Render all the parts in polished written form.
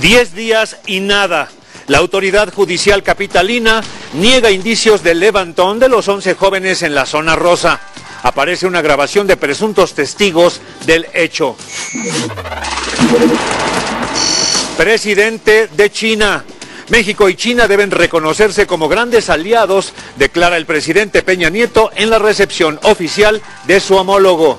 10 días y nada. La autoridad judicial capitalina niega indicios del levantón de los 11 jóvenes en la zona rosa. Aparece una grabación de presuntos testigos del hecho. Presidente de China. México y China deben reconocerse como grandes aliados, declara el presidente Peña Nieto en la recepción oficial de su homólogo.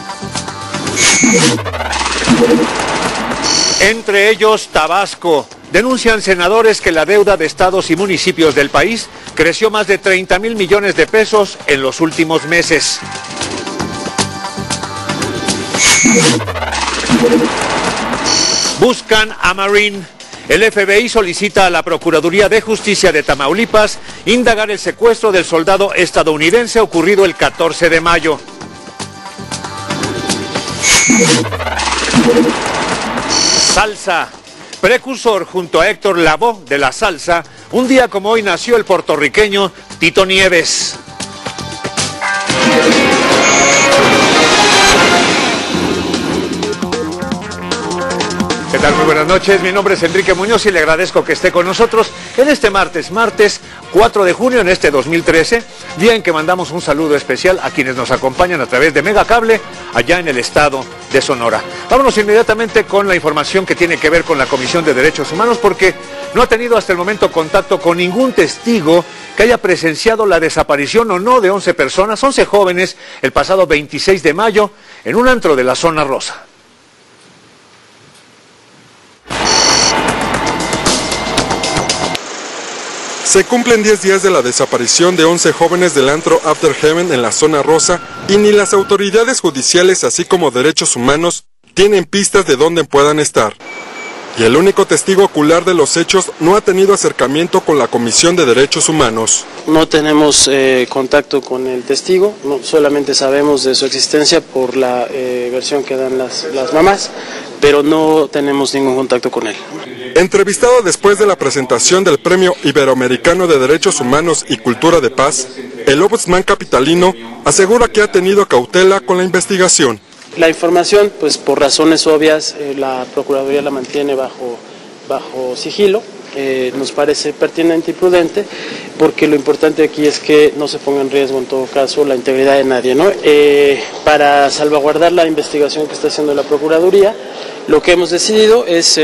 Entre ellos, Tabasco. Denuncian senadores que la deuda de estados y municipios del país creció más de 30,000 millones de pesos en los últimos meses. Buscan a Marín. El FBI solicita a la Procuraduría de Justicia de Tamaulipas indagar el secuestro del soldado estadounidense ocurrido el 14 de mayo. Salsa. Precursor junto a Héctor Lavoe de la salsa, un día como hoy nació el puertorriqueño Tito Nieves. ¿Qué tal? Muy buenas noches, mi nombre es Enrique Muñoz y le agradezco que esté con nosotros en este martes 4 de junio en este 2013, día en que mandamos un saludo especial a quienes nos acompañan a través de Megacable allá en el estado de Sonora. Vámonos inmediatamente con la información que tiene que ver con la Comisión de Derechos Humanos, porque no ha tenido hasta el momento contacto con ningún testigo que haya presenciado la desaparición o no de 11 personas, 11 jóvenes, el pasado 26 de mayo en un antro de la zona rosa. Se cumplen 10 días de la desaparición de 11 jóvenes del antro After Heaven en la zona rosa y ni las autoridades judiciales así como derechos humanos tienen pistas de dónde puedan estar. Y el único testigo ocular de los hechos no ha tenido acercamiento con la Comisión de Derechos Humanos. No tenemos contacto con el testigo, solamente sabemos de su existencia por la versión que dan las mamás, pero no tenemos ningún contacto con él. Entrevistado después de la presentación del Premio Iberoamericano de Derechos Humanos y Cultura de Paz, el ombudsman capitalino asegura que ha tenido cautela con la investigación. La información, pues por razones obvias, la Procuraduría la mantiene bajo sigilo. Nos parece pertinente y prudente, porque lo importante aquí es que no se ponga en riesgo en todo caso la integridad de nadie, ¿no? Para salvaguardar la investigación que está haciendo la Procuraduría, lo que hemos decidido es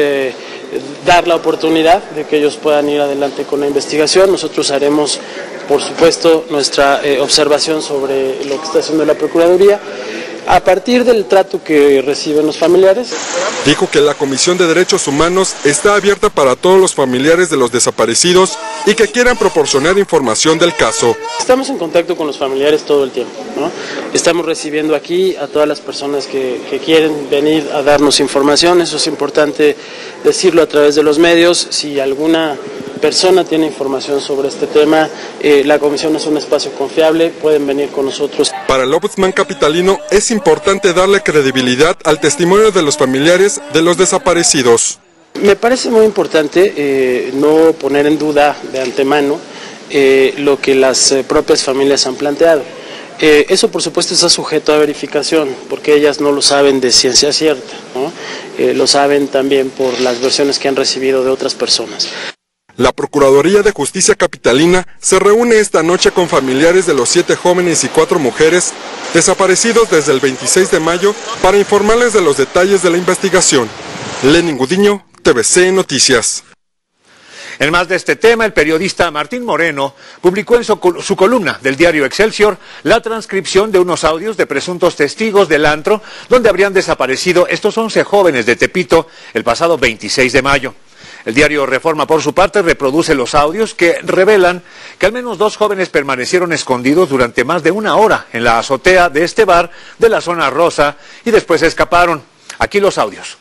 dar la oportunidad de que ellos puedan ir adelante con la investigación. Nosotros haremos, por supuesto, nuestra observación sobre lo que está haciendo la Procuraduría a partir del trato que reciben los familiares. Dijo que la Comisión de Derechos Humanos está abierta para todos los familiares de los desaparecidos y que quieran proporcionar información del caso. Estamos en contacto con los familiares todo el tiempo, ¿no? Estamos recibiendo aquí a todas las personas que quieren venir a darnos información. Eso es importante decirlo a través de los medios. Si alguna persona tiene información sobre este tema, la comisión es un espacio confiable, pueden venir con nosotros. Para el ombudsman capitalino es importante darle credibilidad al testimonio de los familiares de los desaparecidos. Me parece muy importante no poner en duda de antemano lo que las propias familias han planteado. Eso por supuesto está sujeto a verificación, porque ellas no lo saben de ciencia cierta, ¿no? Lo saben también por las versiones que han recibido de otras personas. La Procuraduría de Justicia capitalina se reúne esta noche con familiares de los 7 jóvenes y 4 mujeres desaparecidos desde el 26 de mayo para informarles de los detalles de la investigación. Lenin Gudiño, TVC Noticias. En más de este tema, el periodista Martín Moreno publicó en su columna del diario Excelsior la transcripción de unos audios de presuntos testigos del antro donde habrían desaparecido estos 11 jóvenes de Tepito el pasado 26 de mayo. El diario Reforma, por su parte, reproduce los audios que revelan que al menos 2 jóvenes permanecieron escondidos durante más de 1 hora en la azotea de este bar de la zona rosa y después escaparon. Aquí los audios.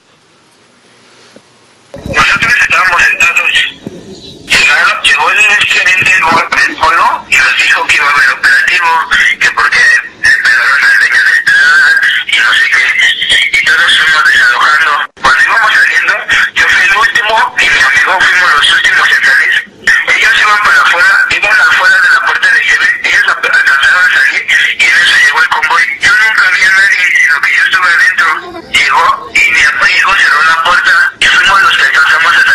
Nosotros estábamos sentados, llegó el gerente del polo y nos dijo que iba a haber operativo, que porque empezaron las señas de entrada y no sé qué, y todos fuimos desalojando. Cuando íbamos saliendo, yo fui el último y mi amigo fuimos los últimos en salir. Ellos iban para afuera, iban afuera de la puerta de Heaven, ellos alcanzaron a salir y en eso llegó el convoy. Yo nunca vi a nadie, sino que yo estuve adentro. Llegó y mi amigo cerró la puerta y fuimos los que alcanzamos a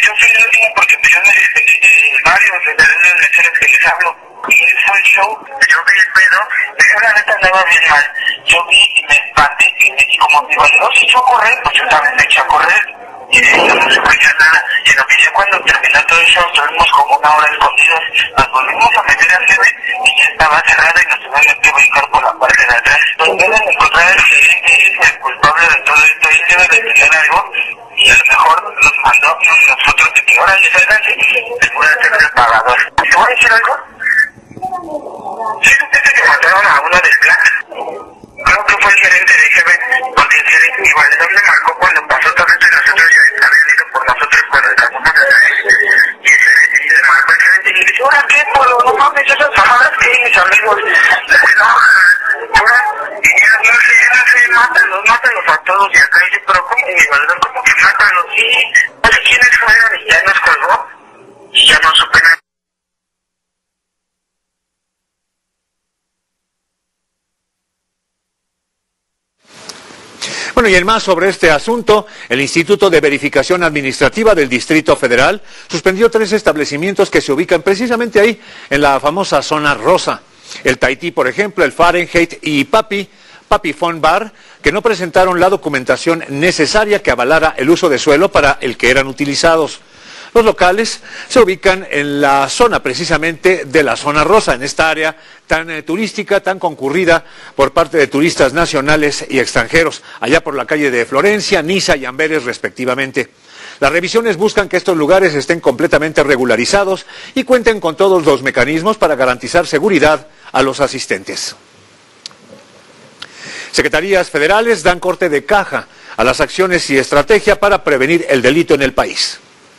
yo fui el último porque pues yo me despedí de varios de las lecciones que les hablo. Y ese fue el show, yo vi el pedo, pero la neta andaba bien mal. Yo vi y me espanté y me di como digo, no, si yo a correr, pues yo también me eché a correr. Y de eso no se veía nada. Y en lo que ya cuando terminó todo eso, estuvimos como una hora escondidos, nos volvimos a meter a CB y ya estaba cerrada y nos tuvimos que brincar por la parte de atrás. Donde deben encontrar el gerente, es el culpable de todo esto, él debe de tener algo. Y a lo mejor nos mandó nosotros de que ahora le salgan y voy a tener el pagador. ¿Te voy a decir algo? ¿Sí supiste que mataron a uno del Black? Creo que fue el gerente de GB, porque el gerente mi valedor me marcó cuando pasó todo esto y nosotros ya habían ido por nosotros cuando estábamos atrás. Y el gerente le marcó el gerente y le dice, ¿ahora qué, Polo? No mames, esas mamadas que mis amigos. Le dice, no, ahora, y ya no sé, mátalos a todos. Y acá dice, pero ¿cómo? Y mi valedor como que mátalos. Sí, no sé quiénes fueron y ya nos colgó. Y ya no supe nada. Bueno, y en más sobre este asunto, el Instituto de Verificación Administrativa del Distrito Federal suspendió 3 establecimientos que se ubican precisamente ahí, en la famosa zona rosa. El Tahití, por ejemplo, el Fahrenheit y Papi Fun Bar, que no presentaron la documentación necesaria que avalara el uso de suelo para el que eran utilizados. Los locales se ubican en la zona precisamente de la zona rosa, en esta área tan turística, tan concurrida por parte de turistas nacionales y extranjeros, allá por la calle de Florencia, Niza y Amberes respectivamente. Las revisiones buscan que estos lugares estén completamente regularizados y cuenten con todos los mecanismos para garantizar seguridad a los asistentes. Secretarías federales dan corte de caja a las acciones y estrategia para prevenir el delito en el país.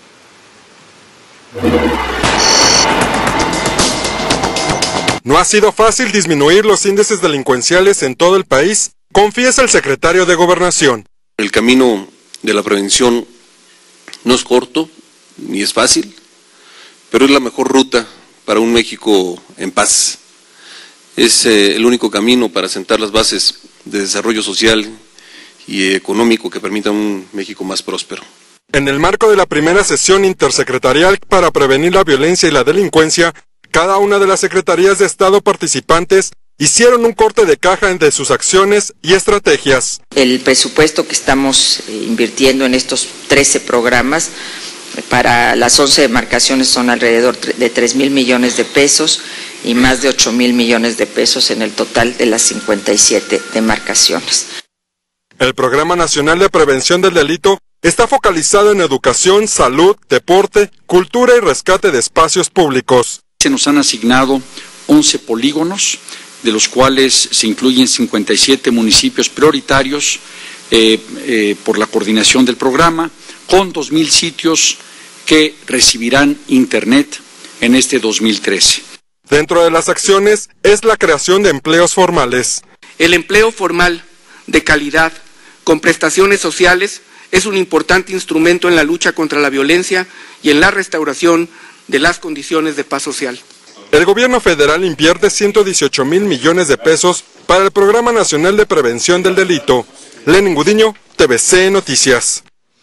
No ha sido fácil disminuir los índices delincuenciales en todo el país, confiesa el secretario de Gobernación. El camino de la prevención no es corto ni es fácil, pero es la mejor ruta para un México en paz. Es el único camino para sentar las bases de desarrollo social y económico que permita un México más próspero. En el marco de la primera sesión intersecretarial para prevenir la violencia y la delincuencia, cada una de las secretarías de Estado participantes hicieron un corte de caja entre sus acciones y estrategias. El presupuesto que estamos invirtiendo en estos 13 programas para las 11 demarcaciones son alrededor de 3,000 millones de pesos y más de 8,000 millones de pesos en el total de las 57 demarcaciones. El Programa Nacional de Prevención del Delito está focalizado en educación, salud, deporte, cultura y rescate de espacios públicos. Se nos han asignado 11 polígonos, de los cuales se incluyen 57 municipios prioritarios por la coordinación del programa, con 2,000 sitios que recibirán Internet en este 2013. Dentro de las acciones es la creación de empleos formales. El empleo formal de calidad, con prestaciones sociales, es un importante instrumento en la lucha contra la violencia y en la restauración de las condiciones de paz social. El gobierno federal invierte 118,000 millones de pesos para el Programa Nacional de Prevención del Delito. Lenin Gudiño, TVC Noticias.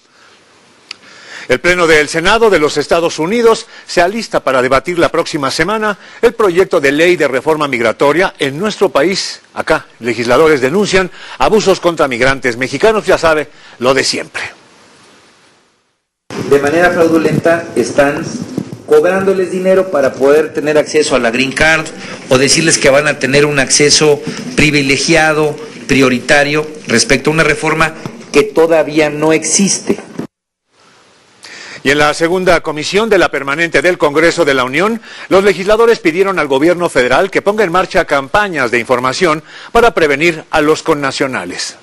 El Pleno del Senado de los Estados Unidos se alista para debatir la próxima semana el proyecto de ley de reforma migratoria en nuestro país. Acá, legisladores denuncian abusos contra migrantes mexicanos, ya sabe, lo de siempre. De manera fraudulenta están cobrándoles dinero para poder tener acceso a la Green Card o decirles que van a tener un acceso privilegiado, prioritario, respecto a una reforma que todavía no existe. Y en la segunda comisión de la permanente del Congreso de la Unión, los legisladores pidieron al gobierno federal que ponga en marcha campañas de información para prevenir a los connacionales.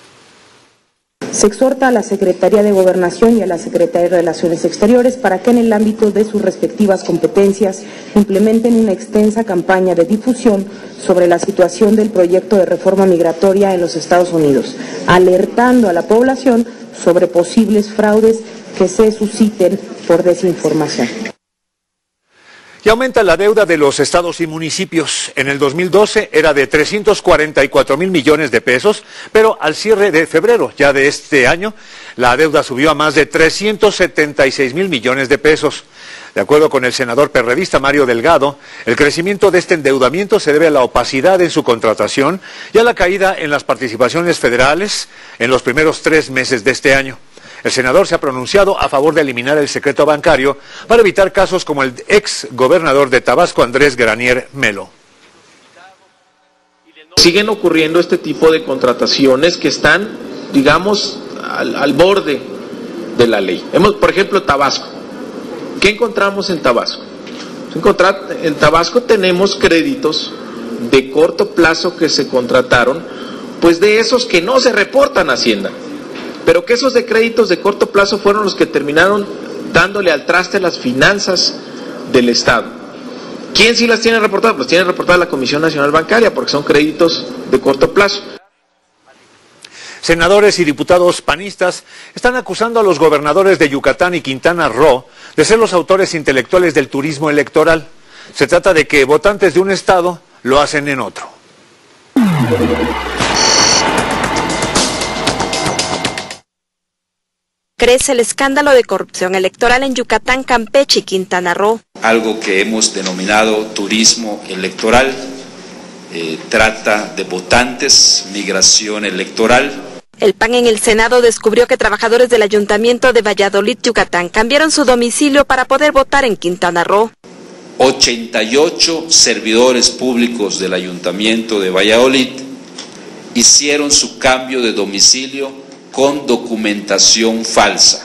Se exhorta a la Secretaría de Gobernación y a la Secretaría de Relaciones Exteriores para que en el ámbito de sus respectivas competencias implementen una extensa campaña de difusión sobre la situación del proyecto de reforma migratoria en los Estados Unidos, alertando a la población sobre posibles fraudes que se susciten por desinformación. Y aumenta la deuda de los estados y municipios. En el 2012 era de 344,000 millones de pesos, pero al cierre de febrero ya de este año, la deuda subió a más de 376,000 millones de pesos. De acuerdo con el senador perredista Mario Delgado, el crecimiento de este endeudamiento se debe a la opacidad en su contratación y a la caída en las participaciones federales en los primeros 3 meses de este año. El senador se ha pronunciado a favor de eliminar el secreto bancario para evitar casos como el ex gobernador de Tabasco, Andrés Granier Melo. Siguen ocurriendo este tipo de contrataciones que están, digamos, al borde de la ley. Por ejemplo, Tabasco. ¿Qué encontramos en Tabasco? En Tabasco tenemos créditos de corto plazo que se contrataron, pues de esos que no se reportan a Hacienda, pero que esos de créditos de corto plazo fueron los que terminaron dándole al traste las finanzas del Estado. ¿Quién sí las tiene reportadas? Pues tiene reportada la Comisión Nacional Bancaria, porque son créditos de corto plazo. Senadores y diputados panistas están acusando a los gobernadores de Yucatán y Quintana Roo de ser los autores intelectuales del turismo electoral. Se trata de que votantes de un estado lo hacen en otro. Crece el escándalo de corrupción electoral en Yucatán, Campeche y Quintana Roo. Algo que hemos denominado turismo electoral, trata de votantes, migración electoral. El PAN en el Senado descubrió que trabajadores del Ayuntamiento de Valladolid, Yucatán, cambiaron su domicilio para poder votar en Quintana Roo. 88 servidores públicos del Ayuntamiento de Valladolid hicieron su cambio de domicilio con documentación falsa.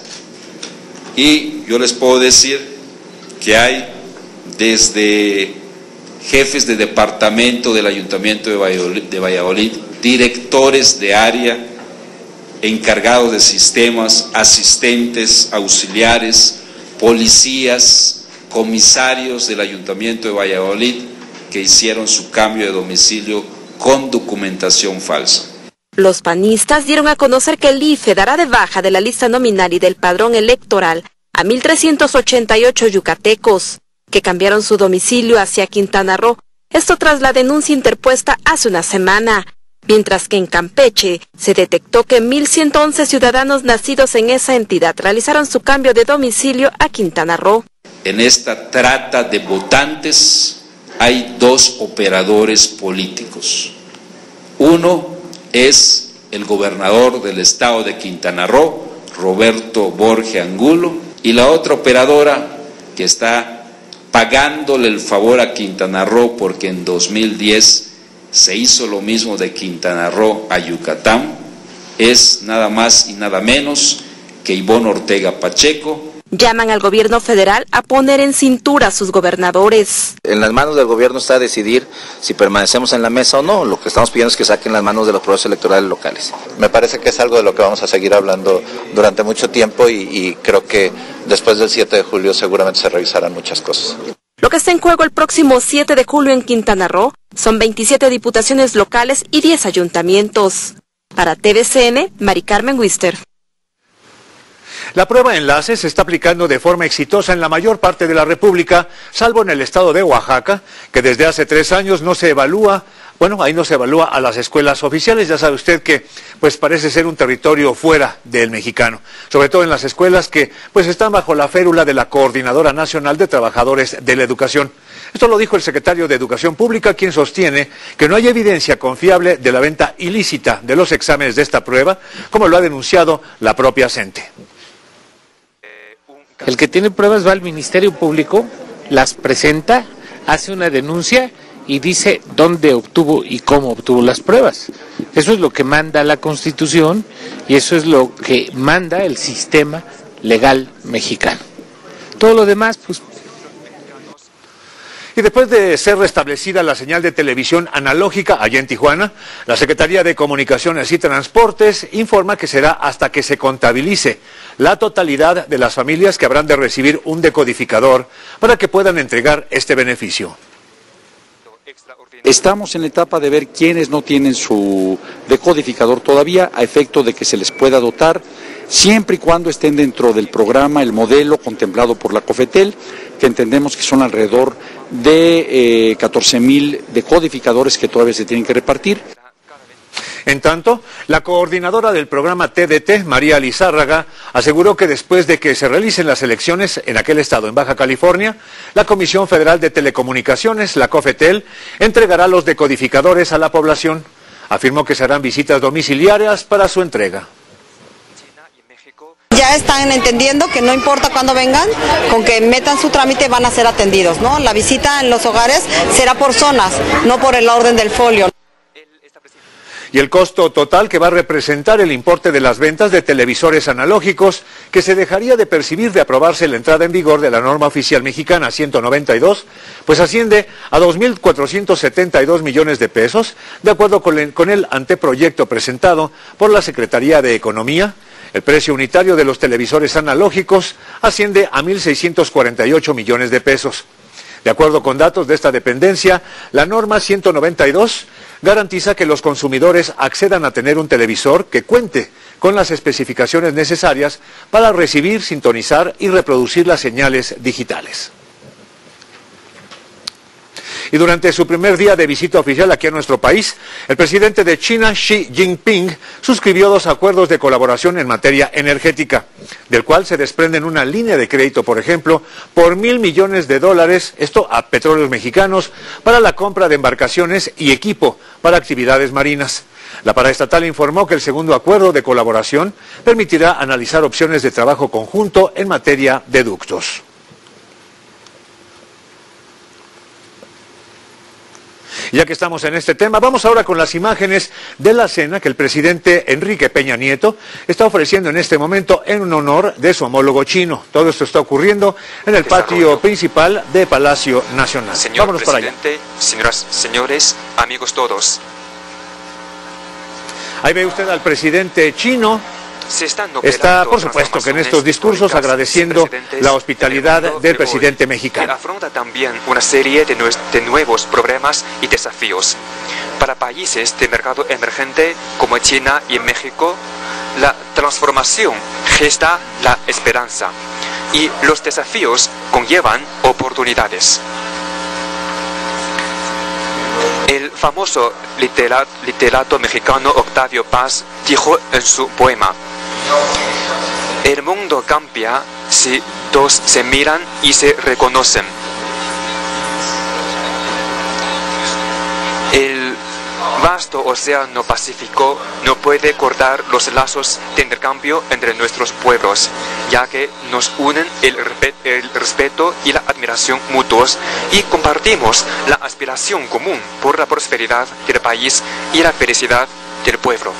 Y yo les puedo decir que hay desde jefes de departamento del Ayuntamiento de Valladolid, directores de área, encargados de sistemas, asistentes, auxiliares, policías, comisarios del Ayuntamiento de Valladolid que hicieron su cambio de domicilio con documentación falsa. Los panistas dieron a conocer que el IFE dará de baja de la lista nominal y del padrón electoral a 1,388 yucatecos que cambiaron su domicilio hacia Quintana Roo, esto tras la denuncia interpuesta hace una semana, mientras que en Campeche se detectó que 1,111 ciudadanos nacidos en esa entidad realizaron su cambio de domicilio a Quintana Roo. En esta trata de votantes hay 2 operadores políticos. Uno es el gobernador del estado de Quintana Roo, Roberto Borge Angulo, y la otra operadora que está pagándole el favor a Quintana Roo porque en 2010 se hizo lo mismo de Quintana Roo a Yucatán, es nada más y nada menos que Ivonne Ortega Pacheco. Llaman al gobierno federal a poner en cintura a sus gobernadores. En las manos del gobierno está decidir si permanecemos en la mesa o no. Lo que estamos pidiendo es que saquen las manos de los procesos electorales locales. Me parece que es algo de lo que vamos a seguir hablando durante mucho tiempo y creo que después del 7 de julio seguramente se revisarán muchas cosas. Lo que está en juego el próximo 7 de julio en Quintana Roo son 27 diputaciones locales y 10 ayuntamientos. Para TVCN, Mari Carmen Wister. La prueba enlace se está aplicando de forma exitosa en la mayor parte de la República, salvo en el estado de Oaxaca, que desde hace 3 años no se evalúa, ahí no se evalúa a las escuelas oficiales. Ya sabe usted que pues parece ser un territorio fuera del mexicano, sobre todo en las escuelas que pues están bajo la férula de la Coordinadora Nacional de Trabajadores de la Educación. Esto lo dijo el secretario de Educación Pública, quien sostiene que no hay evidencia confiable de la venta ilícita de los exámenes de esta prueba, como lo ha denunciado la propia CENTE. El que tiene pruebas va al Ministerio Público, las presenta, hace una denuncia y dice dónde obtuvo y cómo obtuvo las pruebas. Eso es lo que manda la Constitución y eso es lo que manda el sistema legal mexicano. Todo lo demás, pues... Y después de ser restablecida la señal de televisión analógica allá en Tijuana, la Secretaría de Comunicaciones y Transportes informa que será hasta que se contabilice la totalidad de las familias que habrán de recibir un decodificador para que puedan entregar este beneficio. Estamos en la etapa de ver quiénes no tienen su decodificador todavía, a efecto de que se les pueda dotar siempre y cuando estén dentro del programa, el modelo contemplado por la COFETEL, que entendemos que son alrededor de 14,000 decodificadores que todavía se tienen que repartir. En tanto, la coordinadora del programa TDT, María Lizárraga, aseguró que después de que se realicen las elecciones en aquel estado, en Baja California, la Comisión Federal de Telecomunicaciones, la COFETEL, entregará los decodificadores a la población. Afirmó que se harán visitas domiciliarias para su entrega. Ya están entendiendo que no importa cuándo vengan, con que metan su trámite van a ser atendidos, ¿no? La visita en los hogares será por zonas, no por el orden del folio. Y el costo total que va a representar el importe de las ventas de televisores analógicos que se dejaría de percibir de aprobarse la entrada en vigor de la norma oficial mexicana 192, pues asciende a 2.472 millones de pesos, de acuerdo con el anteproyecto presentado por la Secretaría de Economía. El precio unitario de los televisores analógicos asciende a 1.648 millones de pesos. De acuerdo con datos de esta dependencia, la norma 192 garantiza que los consumidores accedan a tener un televisor que cuente con las especificaciones necesarias para recibir, sintonizar y reproducir las señales digitales. Y durante su primer día de visita oficial aquí a nuestro país, el presidente de China, Xi Jinping, suscribió 2 acuerdos de colaboración en materia energética, del cual se desprenden una línea de crédito, por ejemplo, por $1.000 millones, esto a Petróleos Mexicanos, para la compra de embarcaciones y equipo para actividades marinas. La paraestatal informó que el segundo acuerdo de colaboración permitirá analizar opciones de trabajo conjunto en materia de ductos. Ya que estamos en este tema, vamos ahora con las imágenes de la cena que el presidente Enrique Peña Nieto está ofreciendo en este momento en honor de su homólogo chino. Todo esto está ocurriendo en el patio principal de Palacio Nacional. Señor Vámonos presidente, para allá. Señoras, señores, amigos todos. Ahí ve usted al presidente chino. Está, por supuesto, que en estos discursos agradeciendo la hospitalidad del presidente mexicano. Afronta también una serie de nuevos problemas y desafíos. Para países de mercado emergente como China y México, la transformación gesta la esperanza y los desafíos conllevan oportunidades. El famoso literato mexicano Octavio Paz dijo en su poema: el mundo cambia si dos se miran y se reconocen. El vasto océano Pacífico no puede cortar los lazos de intercambio entre nuestros pueblos, ya que nos unen el respeto y la admiración mutuos y compartimos la aspiración común por la prosperidad del país y la felicidad del pueblo.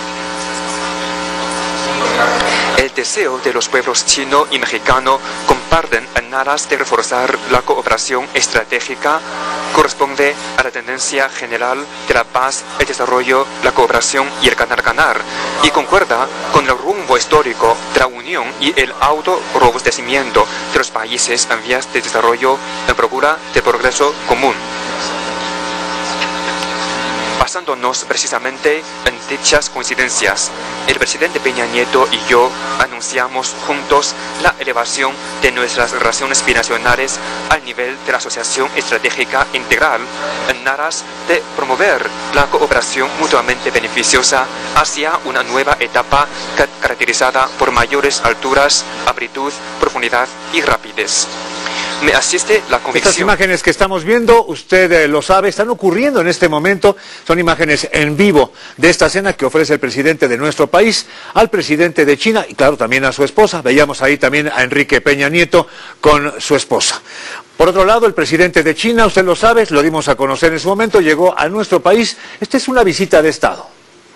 El deseo de los pueblos chino y mexicano comparten en aras de reforzar la cooperación estratégica corresponde a la tendencia general de la paz, el desarrollo, la cooperación y el ganar-ganar, y concuerda con el rumbo histórico de la unión y el autorrobustecimiento de los países en vías de desarrollo en procura de progreso común. Basándonos precisamente en dichas coincidencias, el presidente Peña Nieto y yo anunciamos juntos la elevación de nuestras relaciones binacionales al nivel de la Asociación Estratégica Integral en aras de promover la cooperación mutuamente beneficiosa hacia una nueva etapa caracterizada por mayores alturas, amplitud, profundidad y rapidez. Me asiste la convicción. Estas imágenes que estamos viendo, usted lo sabe, están ocurriendo en este momento. Son imágenes en vivo de esta cena que ofrece el presidente de nuestro país al presidente de China y claro, también a su esposa. Veíamos ahí también a Enrique Peña Nieto con su esposa. Por otro lado, el presidente de China, usted lo sabe, lo dimos a conocer en su momento, llegó a nuestro país. Esta es una visita de Estado.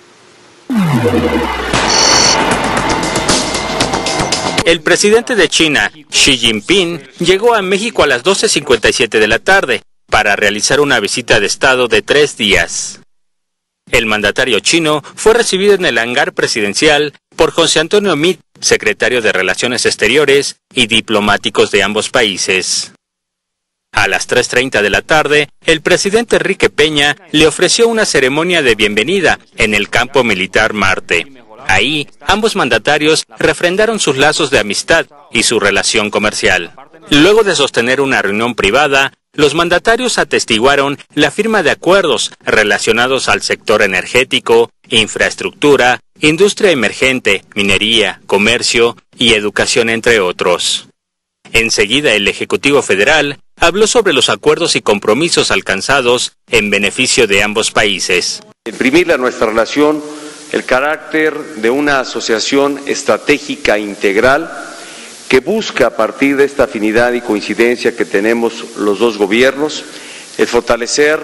El presidente de China, Xi Jinping, llegó a México a las 12:57 de la tarde para realizar una visita de Estado de 3 días. El mandatario chino fue recibido en el hangar presidencial por José Antonio Meade, secretario de Relaciones Exteriores y diplomáticos de ambos países. A las 3:30 de la tarde, el presidente Enrique Peña le ofreció una ceremonia de bienvenida en el campo militar Marte. Ahí, ambos mandatarios refrendaron sus lazos de amistad y su relación comercial. Luego de sostener una reunión privada, los mandatarios atestiguaron la firma de acuerdos relacionados al sector energético, infraestructura, industria emergente, minería, comercio y educación, entre otros. Enseguida, el Ejecutivo Federal habló sobre los acuerdos y compromisos alcanzados en beneficio de ambos países. Imprimirle a nuestra relación el carácter de una asociación estratégica integral que busca, a partir de esta afinidad y coincidencia que tenemos los dos gobiernos, el fortalecer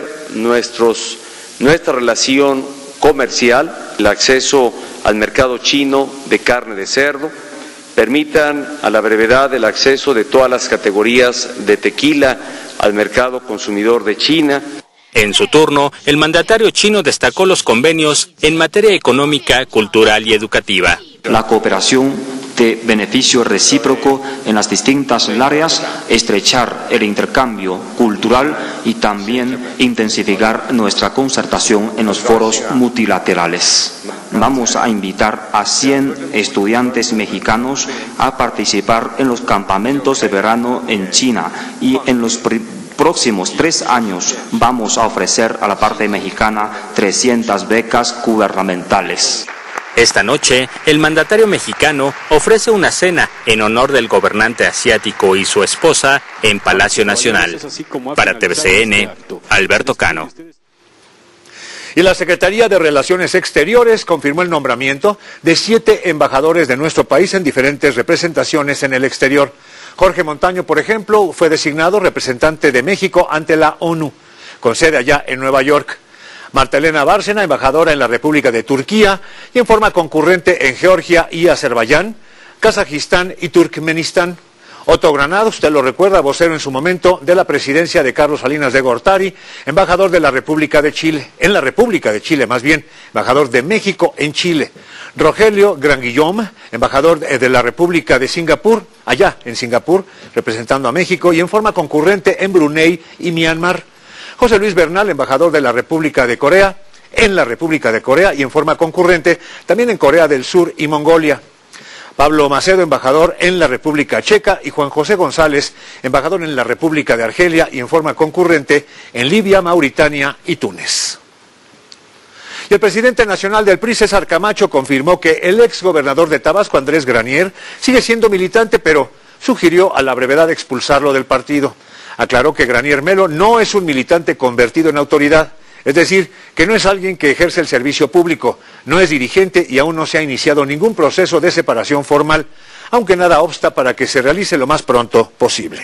nuestra relación comercial, el acceso al mercado chino de carne de cerdo, permitan a la brevedad el acceso de todas las categorías de tequila al mercado consumidor de China. En su turno, el mandatario chino destacó los convenios en materia económica, cultural y educativa. La cooperación de beneficio recíproco en las distintas áreas, estrechar el intercambio cultural y también intensificar nuestra concertación en los foros multilaterales. Vamos a invitar a 100 estudiantes mexicanos a participar en los campamentos de verano en China y en los próximos 3 años vamos a ofrecer a la parte mexicana 300 becas gubernamentales. Esta noche, el mandatario mexicano ofrece una cena en honor del gobernante asiático y su esposa en Palacio Nacional. Para TVCN, Alberto Cano. Y la Secretaría de Relaciones Exteriores confirmó el nombramiento de 7 embajadores de nuestro país en diferentes representaciones en el exterior. Jorge Montaño, por ejemplo, fue designado representante de México ante la ONU, con sede allá en Nueva York. Marta Elena Bárcena, embajadora en la República de Turquía y en forma concurrente en Georgia y Azerbaiyán, Kazajistán y Turkmenistán. Otto Granados, usted lo recuerda, vocero en su momento de la presidencia de Carlos Salinas de Gortari, embajador de la República de Chile, embajador de México en Chile. Rogelio Granguillom, embajador de la República de Singapur, allá en Singapur, representando a México, y en forma concurrente en Brunei y Myanmar. José Luis Bernal, embajador de la República de Corea, en la República de Corea y en forma concurrente también en Corea del Sur y Mongolia. Pablo Macedo, embajador en la República Checa, y Juan José González, embajador en la República de Argelia y en forma concurrente en Libia, Mauritania y Túnez. Y el presidente nacional del PRI, César Camacho, confirmó que el exgobernador de Tabasco, Andrés Granier, sigue siendo militante, pero sugirió a la brevedad expulsarlo del partido. Aclaró que Granier Melo no es un militante convertido en autoridad, es decir, que no es alguien que ejerce el servicio público, no es dirigente y aún no se ha iniciado ningún proceso de separación formal, aunque nada obsta para que se realice lo más pronto posible.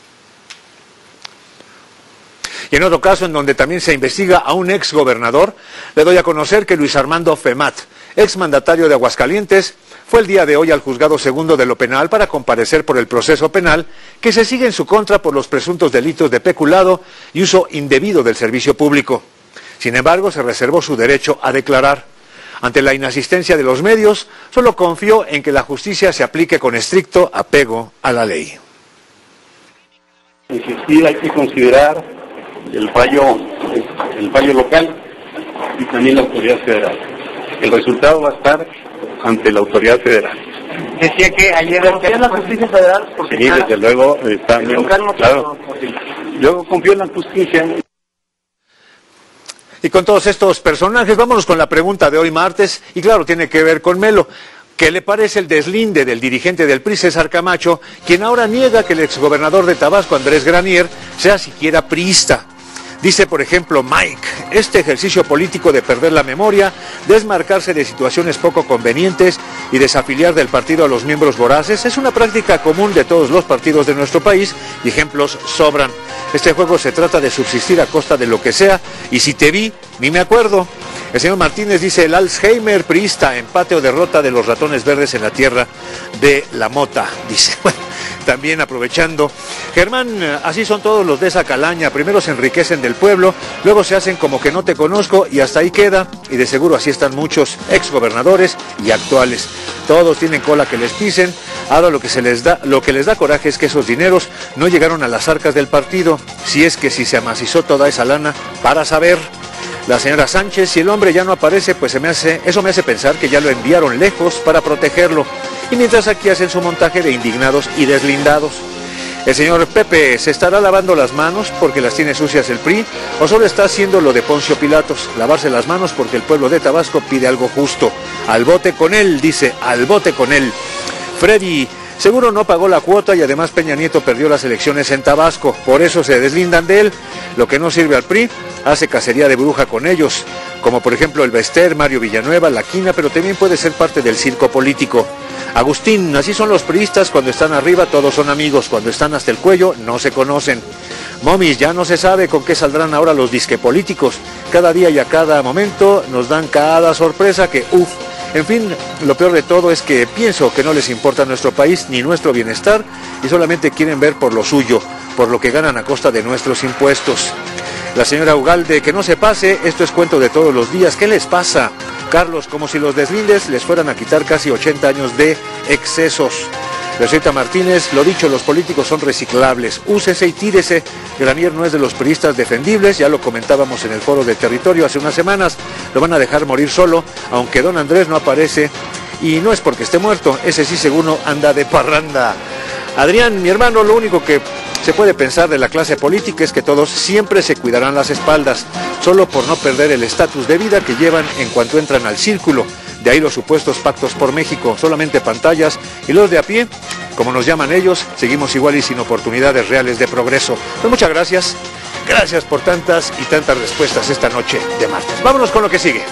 Y en otro caso, en donde también se investiga a un exgobernador, le doy a conocer que Luis Armando Femat, exmandatario de Aguascalientes, fue el día de hoy al Juzgado Segundo de lo Penal para comparecer por el proceso penal que se sigue en su contra por los presuntos delitos de peculado y uso indebido del servicio público. Sin embargo, se reservó su derecho a declarar. Ante la inasistencia de los medios, solo confió en que la justicia se aplique con estricto apego a la ley. Insistir, hay que considerar el fallo local y también la autoridad federal. El resultado va a estar ante la autoridad federal. Decía que ayer confía en la justicia federal porque sí, desde luego está bien, claro. Yo confío en la justicia. Y con todos estos personajes, vámonos con la pregunta de hoy martes, y claro, tiene que ver con Melo. ¿Qué le parece el deslinde del dirigente del PRI, César Camacho, quien ahora niega que el exgobernador de Tabasco, Andrés Granier, sea siquiera priista? Dice, por ejemplo, Mike, este ejercicio político de perder la memoria, desmarcarse de situaciones poco convenientes y desafiliar del partido a los miembros voraces es una práctica común de todos los partidos de nuestro país y ejemplos sobran. Este juego se trata de subsistir a costa de lo que sea y si te vi, ni me acuerdo. El señor Martínez dice, el Alzheimer priista, empate o derrota de los ratones verdes en la tierra de la mota, dice. Bueno, también aprovechando. Germán, así son todos los de esa calaña, primero se enriquecen del pueblo, luego se hacen como que no te conozco y hasta ahí queda, y de seguro así están muchos exgobernadores y actuales. Todos tienen cola que les pisen. Ahora lo que les da coraje es que esos dineros no llegaron a las arcas del partido, si es que si se amacizó toda esa lana, para saber. la señora Sánchez, si el hombre ya no aparece, pues eso me hace pensar que ya lo enviaron lejos para protegerlo. Y mientras aquí hacen su montaje de indignados y deslindados. El señor Pepe, ¿se estará lavando las manos porque las tiene sucias el PRI? ¿O solo está haciendo lo de Poncio Pilatos, lavarse las manos porque el pueblo de Tabasco pide algo justo? Al bote con él, dice, al bote con él. Freddy, seguro no pagó la cuota y además Peña Nieto perdió las elecciones en Tabasco, por eso se deslindan de él. Lo que no sirve al PRI, hace cacería de bruja con ellos, como por ejemplo el Bester, Mario Villanueva, La Quina, pero también puede ser parte del circo político. Agustín, así son los priistas, cuando están arriba todos son amigos, cuando están hasta el cuello no se conocen. Momis, ya no se sabe con qué saldrán ahora los disque políticos. Cada día y a cada momento nos dan cada sorpresa que En fin, lo peor de todo es que pienso que no les importa nuestro país ni nuestro bienestar y solamente quieren ver por lo suyo, por lo que ganan a costa de nuestros impuestos. La señora Ugalde, que no se pase, esto es cuento de todos los días, ¿qué les pasa? Carlos, como si los deslindes les fueran a quitar casi 80 años de excesos. La señorita Martínez, lo dicho, los políticos son reciclables, úsese y tírese. Granier no es de los priistas defendibles, ya lo comentábamos en el foro de territorio hace unas semanas, lo van a dejar morir solo, aunque don Andrés no aparece, y no es porque esté muerto, ese sí seguro anda de parranda. Adrián, mi hermano, lo único que se puede pensar de la clase política es que todos siempre se cuidarán las espaldas, solo por no perder el estatus de vida que llevan en cuanto entran al círculo. De ahí los supuestos pactos por México, solamente pantallas, y los de a pie, como nos llaman ellos, seguimos igual y sin oportunidades reales de progreso. Pues muchas gracias, gracias por tantas y tantas respuestas esta noche de martes. Vámonos con lo que sigue.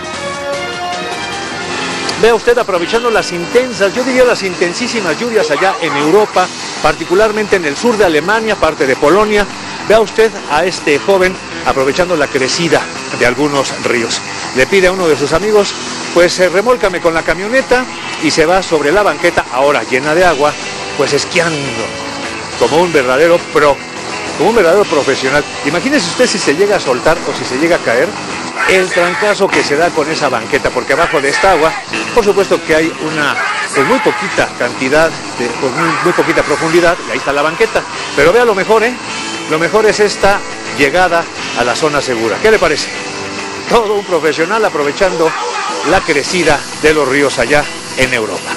Vea usted, aprovechando las intensas, yo diría las intensísimas lluvias allá en Europa, particularmente en el sur de Alemania, parte de Polonia, vea usted a este joven aprovechando la crecida de algunos ríos. Le pide a uno de sus amigos, pues remólcame con la camioneta, y se va sobre la banqueta, ahora llena de agua, pues esquiando, como un verdadero pro, como un verdadero profesional. Imagínese usted si se llega a soltar o si se llega a caer, el trancazo que se da con esa banqueta, porque abajo de esta agua, por supuesto que hay una, pues muy poquita cantidad, pues muy poquita profundidad, y ahí está la banqueta. Pero vea lo mejor, lo mejor es esta llegada a la zona segura. ¿Qué le parece? Todo un profesional aprovechando la crecida de los ríos allá en Europa.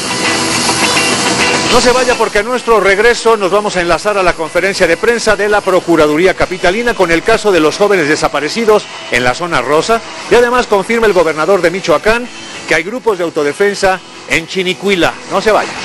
No se vaya, porque a nuestro regreso nos vamos a enlazar a la conferencia de prensa de la Procuraduría Capitalina con el caso de los jóvenes desaparecidos en la zona rosa, y además confirma el gobernador de Michoacán que hay grupos de autodefensa en Chinicuila. No se vaya.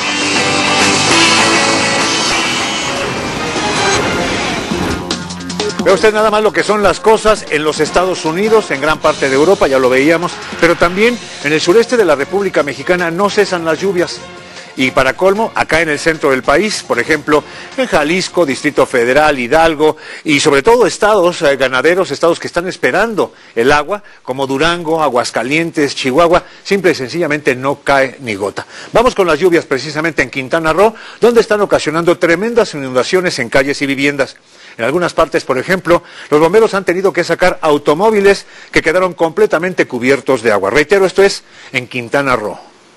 Ve usted nada más lo que son las cosas en los Estados Unidos, en gran parte de Europa, ya lo veíamos, pero también en el sureste de la República Mexicana no cesan las lluvias. Y para colmo, acá en el centro del país, por ejemplo, en Jalisco, Distrito Federal, Hidalgo, y sobre todo estados ganaderos, estados que están esperando el agua, como Durango, Aguascalientes, Chihuahua, simple y sencillamente no cae ni gota. Vamos con las lluvias precisamente en Quintana Roo, donde están ocasionando tremendas inundaciones en calles y viviendas. En algunas partes, por ejemplo, los bomberos han tenido que sacar automóviles que quedaron completamente cubiertos de agua. Reitero, esto es en Quintana Roo.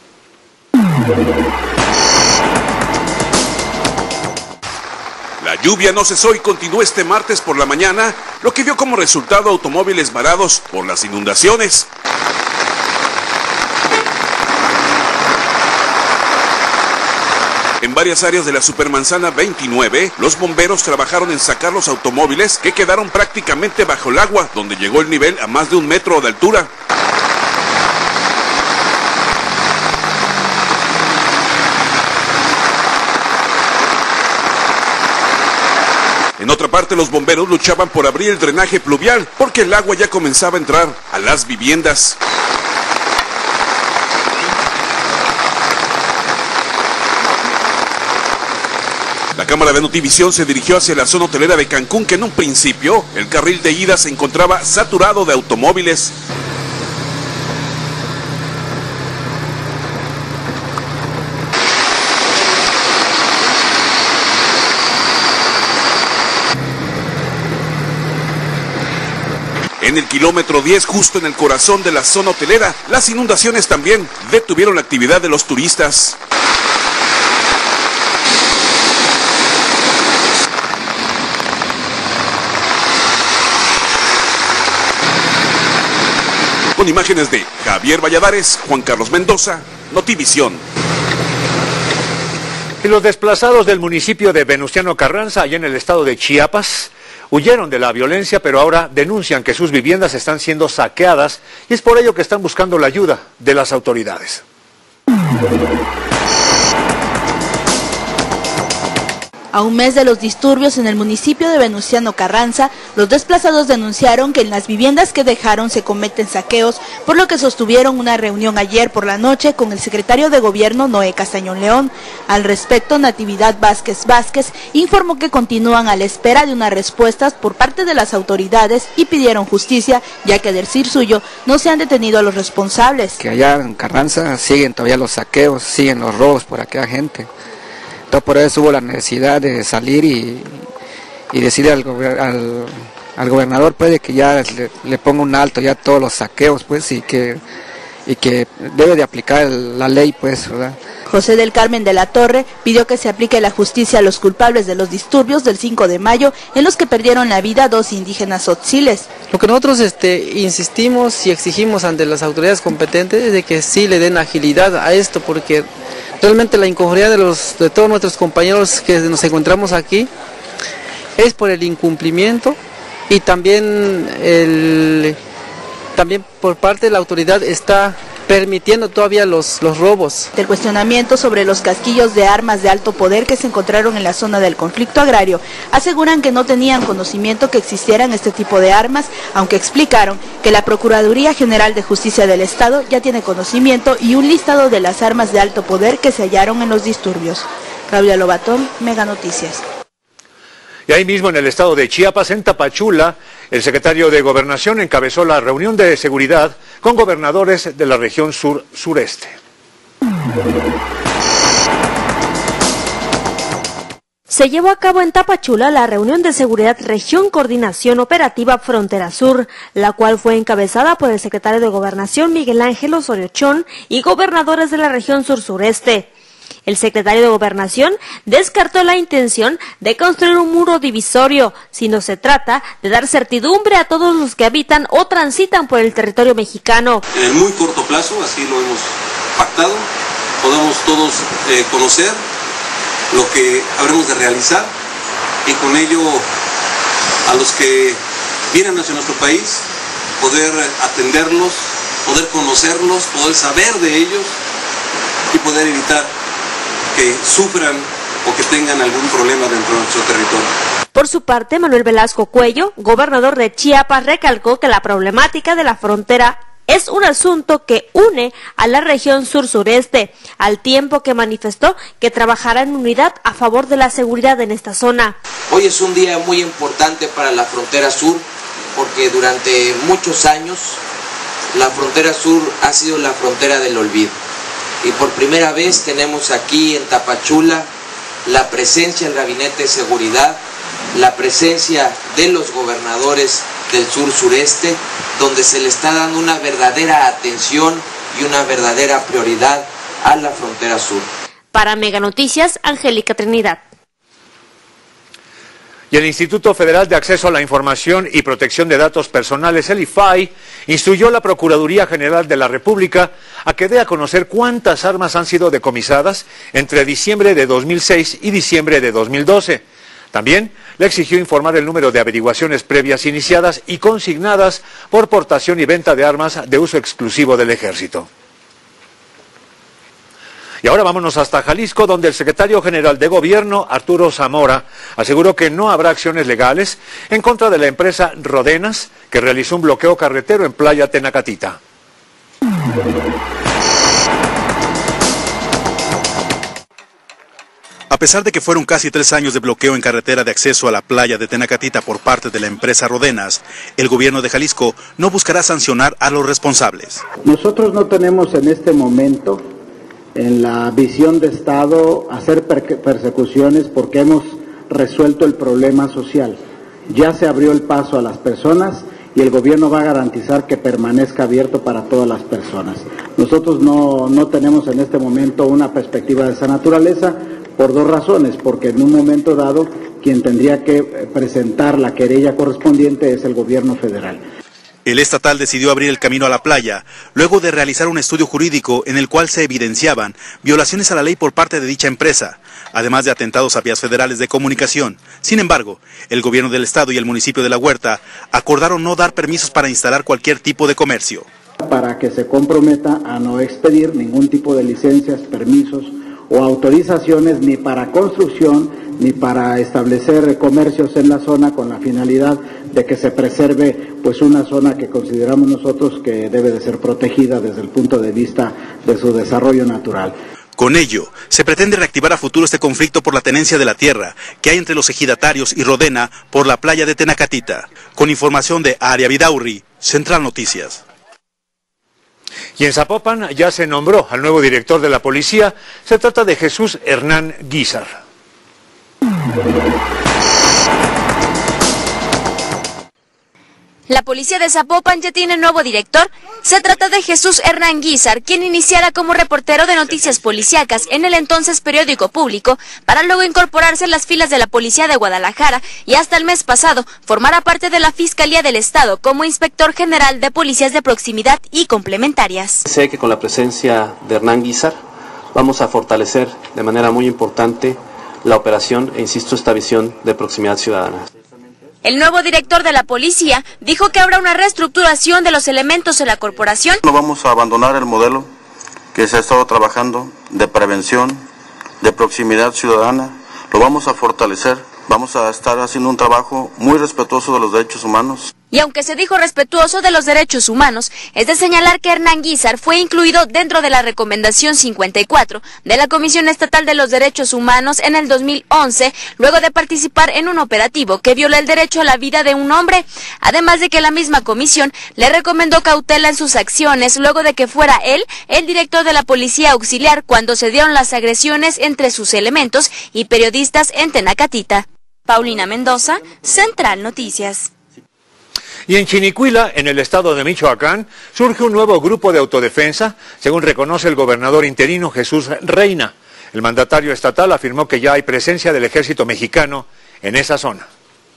La lluvia no cesó y continuó este martes por la mañana, lo que dio como resultado automóviles varados por las inundaciones. En varias áreas de la Supermanzana 29, los bomberos trabajaron en sacar los automóviles que quedaron prácticamente bajo el agua, donde llegó el nivel a más de 1 metro de altura. En otra parte, los bomberos luchaban por abrir el drenaje pluvial, porque el agua ya comenzaba a entrar a las viviendas. La cámara de Notivisión se dirigió hacia la zona hotelera de Cancún, que en un principio el carril de ida se encontraba saturado de automóviles. En el kilómetro 10, justo en el corazón de la zona hotelera, las inundaciones también detuvieron la actividad de los turistas. Con imágenes de Javier Valladares, Juan Carlos Mendoza, Notivisión. Y los desplazados del municipio de Venustiano Carranza, allá en el estado de Chiapas, huyeron de la violencia, pero ahora denuncian que sus viviendas están siendo saqueadas y es por ello que están buscando la ayuda de las autoridades. A un mes de los disturbios en el municipio de Venustiano Carranza, los desplazados denunciaron que en las viviendas que dejaron se cometen saqueos, por lo que sostuvieron una reunión ayer por la noche con el secretario de Gobierno Noé Castañón León. Al respecto, Natividad Vázquez informó que continúan a la espera de unas respuestas por parte de las autoridades y pidieron justicia, ya que a decir suyo no se han detenido a los responsables. Que allá en Carranza siguen todavía los saqueos, siguen los robos por aquella gente. Entonces por eso hubo la necesidad de salir y decirle al gobernador pues de que ya le ponga un alto ya a todos los saqueos pues y que debe de aplicar la ley pues, ¿verdad? José del Carmen de la Torre pidió que se aplique la justicia a los culpables de los disturbios del 5 de mayo en los que perdieron la vida 2 indígenas tzotziles. Lo que nosotros insistimos y exigimos ante las autoridades competentes es de que sí le den agilidad a esto, porque realmente la inconformidad de todos nuestros compañeros que nos encontramos aquí es por el incumplimiento y también por parte de la autoridad está permitiendo todavía los robos. El cuestionamiento sobre los casquillos de armas de alto poder que se encontraron en la zona del conflicto agrario, aseguran que no tenían conocimiento que existieran este tipo de armas, aunque explicaron que la Procuraduría General de Justicia del Estado ya tiene conocimiento y un listado de las armas de alto poder que se hallaron en los disturbios. Claudia Lobatón, Mega Noticias. Y ahí mismo en el estado de Chiapas, en Tapachula, el secretario de Gobernación encabezó la reunión de seguridad con gobernadores de la región sur-sureste. Se llevó a cabo en Tapachula la reunión de seguridad Región Coordinación Operativa Frontera Sur, la cual fue encabezada por el secretario de Gobernación Miguel Ángel Osorio Chón y gobernadores de la región sur-sureste. El secretario de Gobernación descartó la intención de construir un muro divisorio, sino se trata de dar certidumbre a todos los que habitan o transitan por el territorio mexicano. En el muy corto plazo, así lo hemos pactado, podamos todos conocer lo que habremos de realizar y con ello a los que vienen hacia nuestro país, poder atenderlos, poder conocerlos, poder saber de ellos y poder evitar que sufran o que tengan algún problema dentro de nuestro territorio. Por su parte, Manuel Velasco Cuello, gobernador de Chiapas, recalcó que la problemática de la frontera es un asunto que une a la región sur-sureste, al tiempo que manifestó que trabajará en unidad a favor de la seguridad en esta zona. Hoy es un día muy importante para la frontera sur, porque durante muchos años la frontera sur ha sido la frontera del olvido. Y por primera vez tenemos aquí en Tapachula la presencia del Gabinete de Seguridad, la presencia de los gobernadores del sur-sureste, donde se le está dando una verdadera atención y una verdadera prioridad a la frontera sur. Para Mega Noticias, Angélica Trinidad. Y el Instituto Federal de Acceso a la Información y Protección de Datos Personales, el IFAI, instruyó a la Procuraduría General de la República a que dé a conocer cuántas armas han sido decomisadas entre diciembre de 2006 y diciembre de 2012. También le exigió informar el número de averiguaciones previas iniciadas y consignadas por portación y venta de armas de uso exclusivo del Ejército. Y ahora vámonos hasta Jalisco, donde el secretario general de Gobierno, Arturo Zamora, aseguró que no habrá acciones legales en contra de la empresa Rodenas, que realizó un bloqueo carretero en Playa Tenacatita. A pesar de que fueron casi 3 años de bloqueo en carretera de acceso a la playa de Tenacatita por parte de la empresa Rodenas, el gobierno de Jalisco no buscará sancionar a los responsables. Nosotros no tenemos en este momento en la visión de Estado hacer persecuciones porque hemos resuelto el problema social. Ya se abrió el paso a las personas y el gobierno va a garantizar que permanezca abierto para todas las personas. Nosotros no tenemos en este momento una perspectiva de esa naturaleza por 2 razones, porque en un momento dado quien tendría que presentar la querella correspondiente es el gobierno federal. El estatal decidió abrir el camino a la playa, luego de realizar un estudio jurídico en el cual se evidenciaban violaciones a la ley por parte de dicha empresa, además de atentados a vías federales de comunicación. Sin embargo, el gobierno del estado y el municipio de La Huerta acordaron no dar permisos para instalar cualquier tipo de comercio. Para que se comprometa a no expedir ningún tipo de licencias, permisos o autorizaciones ni para construcción ni para establecer comercios en la zona, con la finalidad de que se preserve pues una zona que consideramos nosotros que debe de ser protegida desde el punto de vista de su desarrollo natural. Con ello, se pretende reactivar a futuro este conflicto por la tenencia de la tierra que hay entre los ejidatarios y Rodena por la playa de Tenacatita. Con información de Aria Vidaurri, Central Noticias. Y en Zapopan ya se nombró al nuevo director de la policía. Se trata de Jesús Hernán Guízar. La policía de Zapopan ya tiene nuevo director. Se trata de Jesús Hernán Guízar, quien iniciara como reportero de noticias policíacas en el entonces periódico Público, para luego incorporarse en las filas de la policía de Guadalajara y hasta el mes pasado formara parte de la Fiscalía del Estado como inspector general de policías de proximidad y complementarias. Sé que con la presencia de Hernán Guízar vamos a fortalecer de manera muy importante la operación e insisto, esta visión de proximidad ciudadana. El nuevo director de la policía dijo que habrá una reestructuración de los elementos en la corporación. No vamos a abandonar el modelo que se ha estado trabajando de prevención, de proximidad ciudadana, lo vamos a fortalecer, vamos a estar haciendo un trabajo muy respetuoso de los derechos humanos. Y aunque se dijo respetuoso de los derechos humanos, es de señalar que Hernán Guízar fue incluido dentro de la recomendación 54 de la Comisión Estatal de los Derechos Humanos en el 2011, luego de participar en un operativo que viola el derecho a la vida de un hombre, además de que la misma comisión le recomendó cautela en sus acciones luego de que fuera él el director de la Policía Auxiliar cuando se dieron las agresiones entre sus elementos y periodistas en Tenacatita. Paulina Mendoza, Central Noticias. Y en Chinicuila, en el estado de Michoacán, surge un nuevo grupo de autodefensa, según reconoce el gobernador interino Jesús Reina. El mandatario estatal afirmó que ya hay presencia del ejército mexicano en esa zona.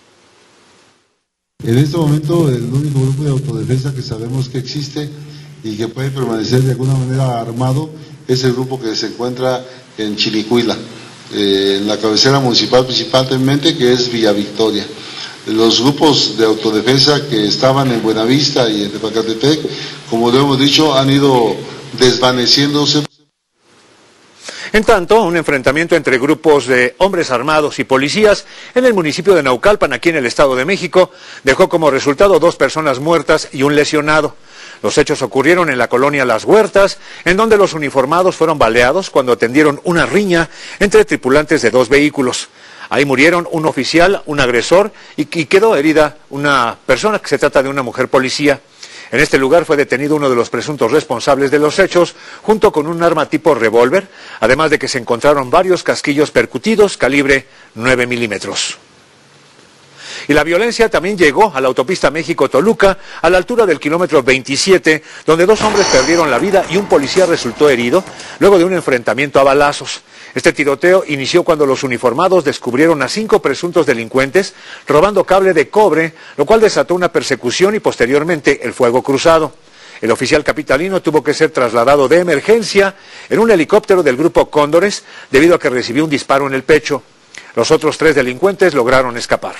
En este momento, el único grupo de autodefensa que sabemos que existe y que puede permanecer de alguna manera armado es el grupo que se encuentra en Chinicuila, en la cabecera municipal principalmente, que es Villa Victoria. Los grupos de autodefensa que estaban en Buenavista y en Tepacatepec, como lo hemos dicho, han ido desvaneciéndose. En tanto, un enfrentamiento entre grupos de hombres armados y policías en el municipio de Naucalpan, aquí en el Estado de México, dejó como resultado 2 personas muertas y un lesionado. Los hechos ocurrieron en la colonia Las Huertas, en donde los uniformados fueron baleados cuando atendieron una riña entre tripulantes de 2 vehículos. Ahí murieron un oficial, un agresor y quedó herida una persona, que se trata de una mujer policía. En este lugar fue detenido uno de los presuntos responsables de los hechos, junto con un arma tipo revólver, además de que se encontraron varios casquillos percutidos calibre 9 milímetros. Y la violencia también llegó a la autopista México-Toluca, a la altura del kilómetro 27, donde 2 hombres perdieron la vida y un policía resultó herido, luego de un enfrentamiento a balazos. Este tiroteo inició cuando los uniformados descubrieron a 5 presuntos delincuentes robando cable de cobre, lo cual desató una persecución y posteriormente el fuego cruzado. El oficial capitalino tuvo que ser trasladado de emergencia en un helicóptero del grupo Cóndores debido a que recibió un disparo en el pecho. Los otros 3 delincuentes lograron escapar.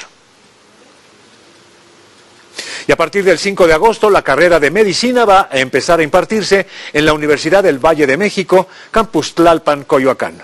Y a partir del 5 de agosto, la carrera de medicina va a empezar a impartirse en la Universidad del Valle de México, Campus Tlalpan, Coyoacán.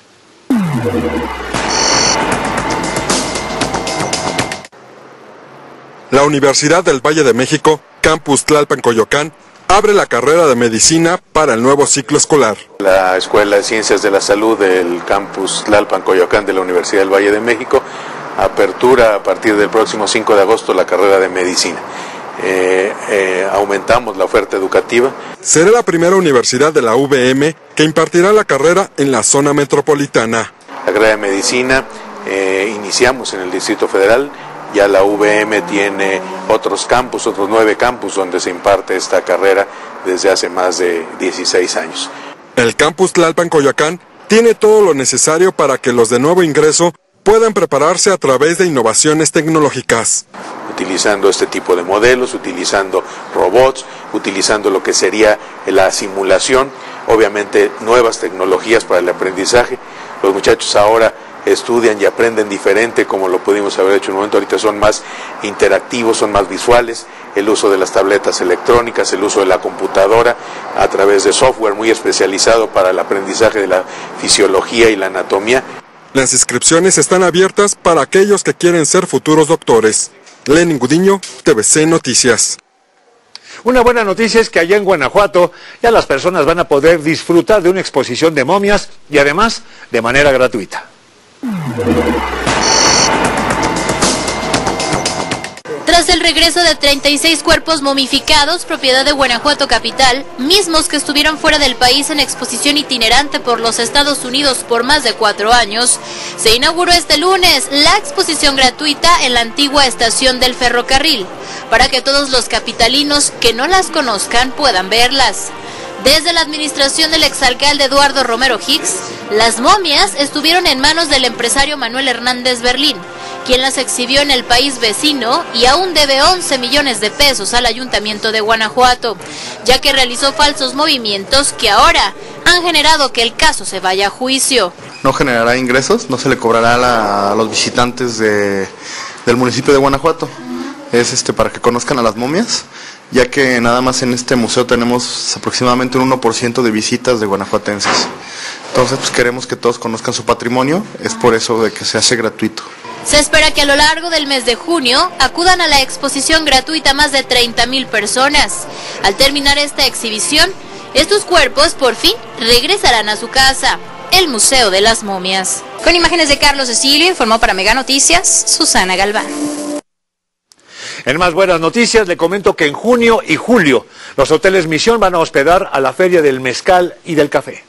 La Universidad del Valle de México, Campus Tlalpan, Coyoacán, abre la carrera de medicina para el nuevo ciclo escolar. La Escuela de Ciencias de la Salud del Campus Tlalpan, Coyoacán de la Universidad del Valle de México apertura a partir del próximo 5 de agosto la carrera de medicina. Aumentamos la oferta educativa. Será la primera universidad de la UVM que impartirá la carrera en la zona metropolitana. La carrera de medicina iniciamos en el Distrito Federal, ya la UVM tiene otros 9 campus donde se imparte esta carrera desde hace más de 16 años. El Campus Tlalpan Coyoacán tiene todo lo necesario para que los de nuevo ingreso puedan prepararse a través de innovaciones tecnológicas. utilizando este tipo de modelos, utilizando robots, utilizando lo que sería la simulación, obviamente nuevas tecnologías para el aprendizaje. Los muchachos ahora estudian y aprenden diferente como lo pudimos haber hecho en un momento. Ahorita son más interactivos, son más visuales, el uso de las tabletas electrónicas, el uso de la computadora a través de software muy especializado para el aprendizaje de la fisiología y la anatomía. Las inscripciones están abiertas para aquellos que quieren ser futuros doctores. Lenin Gudiño, TVC Noticias. Una buena noticia es que allá en Guanajuato ya las personas van a poder disfrutar de una exposición de momias y además de manera gratuita. Tras el regreso de 36 cuerpos momificados, propiedad de Guanajuato capital, mismos que estuvieron fuera del país en exposición itinerante por los Estados Unidos por más de 4 años, se inauguró este lunes la exposición gratuita en la antigua estación del ferrocarril, para que todos los capitalinos que no las conozcan puedan verlas. Desde la administración del exalcalde Eduardo Romero Hicks, las momias estuvieron en manos del empresario Manuel Hernández Berlín, quien las exhibió en el país vecino y aún debe 11 millones de pesos al Ayuntamiento de Guanajuato, ya que realizó falsos movimientos que ahora han generado que el caso se vaya a juicio. No generará ingresos, no se le cobrará a los visitantes del municipio de Guanajuato. Es para que conozcan a las momias, ya que nada más en este museo tenemos aproximadamente un 1% de visitas de guanajuatenses. Entonces pues queremos que todos conozcan su patrimonio, es por eso de que se hace gratuito. Se espera que a lo largo del mes de junio acudan a la exposición gratuita más de 30,000 personas. Al terminar esta exhibición, estos cuerpos por fin regresarán a su casa, el Museo de las Momias. Con imágenes de Carlos Cecilio, informó para Mega Noticias, Susana Galván. En más buenas noticias, le comento que en junio y julio los hoteles Misión van a hospedar a la Feria del Mezcal y del Café.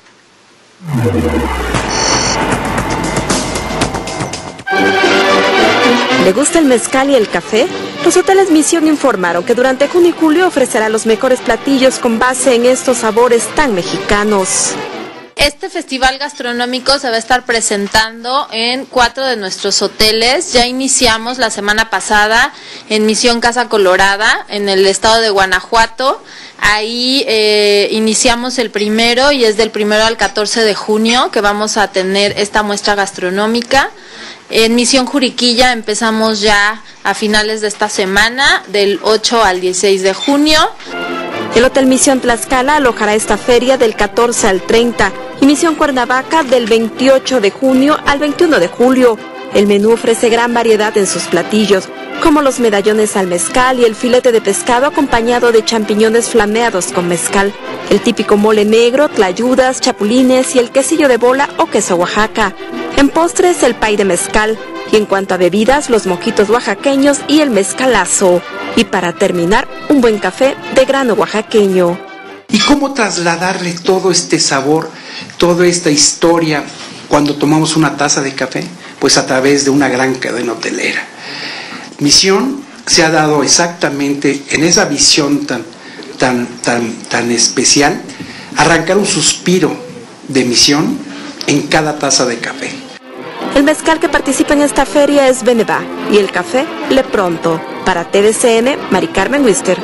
¿Le gusta el mezcal y el café? Los hoteles Misión informaron que durante junio y julio ofrecerá los mejores platillos con base en estos sabores tan mexicanos. Este festival gastronómico se va a estar presentando en 4 de nuestros hoteles. Ya iniciamos la semana pasada en Misión Casa Colorada, en el estado de Guanajuato. Ahí iniciamos el primero y es del 1 al 14 de junio que vamos a tener esta muestra gastronómica. En Misión Juriquilla empezamos ya a finales de esta semana, del 8 al 16 de junio. El Hotel Misión Tlaxcala alojará esta feria del 14 al 30 y Misión Cuernavaca del 28 de junio al 21 de julio. El menú ofrece gran variedad en sus platillos, como los medallones al mezcal y el filete de pescado acompañado de champiñones flameados con mezcal, el típico mole negro, tlayudas, chapulines y el quesillo de bola o queso Oaxaca. En postres, el pay de mezcal. Y en cuanto a bebidas, los mojitos oaxaqueños y el mezcalazo. Y para terminar, un buen café de grano oaxaqueño. ¿Y cómo trasladarle todo este sabor, toda esta historia cuando tomamos una taza de café? Pues a través de una gran cadena hotelera. Misión se ha dado exactamente en esa visión tan especial, arrancar un suspiro de Misión en cada taza de café. El mezcal que participa en esta feria es Beneva y el café Le Pronto. Para TVCN, Mari Carmen Wister.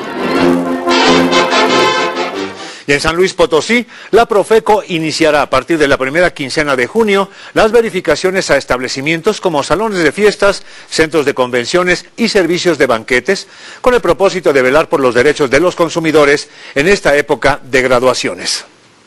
Y en San Luis Potosí, la Profeco iniciará a partir de la primera quincena de junio las verificaciones a establecimientos como salones de fiestas, centros de convenciones y servicios de banquetes, con el propósito de velar por los derechos de los consumidores en esta época de graduaciones.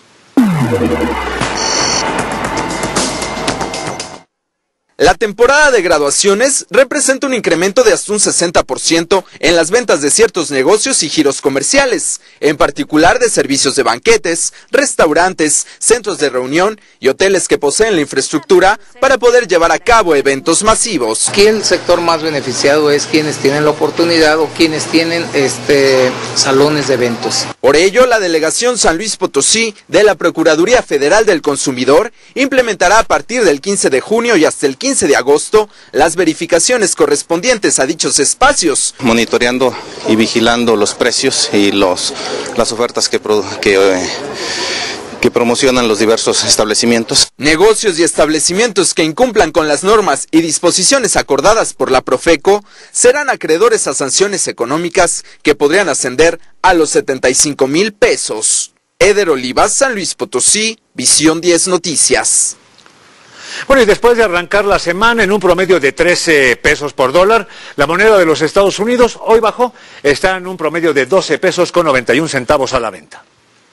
La temporada de graduaciones representa un incremento de hasta un 60% en las ventas de ciertos negocios y giros comerciales, en particular de servicios de banquetes, restaurantes, centros de reunión y hoteles que poseen la infraestructura para poder llevar a cabo eventos masivos. Aquí el sector más beneficiado es quienes tienen la oportunidad o quienes tienen salones de eventos. Por ello, la delegación San Luis Potosí de la Procuraduría Federal del Consumidor implementará a partir del 15 de junio y hasta el 15 de agosto las verificaciones correspondientes a dichos espacios. Monitoreando y vigilando los precios y las ofertas que que promocionan los diversos establecimientos. Negocios y establecimientos que incumplan con las normas y disposiciones acordadas por la Profeco serán acreedores a sanciones económicas que podrían ascender a los 75,000 pesos. Eder Olivas, San Luis Potosí, Visión 10 Noticias. Bueno, y después de arrancar la semana en un promedio de 13 pesos por dólar, la moneda de los Estados Unidos hoy bajó, está en un promedio de 12 pesos con 91 centavos a la venta.